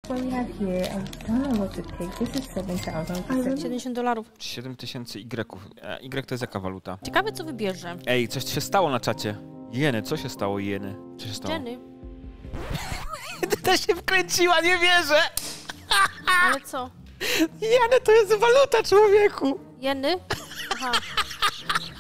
What we have here, I don't know what to take. This is $7,000. $7,000 Y-ów. Y to jest jaka waluta? Ciekawe, co wybierze. Ej, coś się stało na czacie. Jeny, co się stało, jeny? Co się stało? Jenny. Ta się wkręciła, nie wierzę! Ale co? Jeny to jest waluta, człowieku! Jeny? Aha.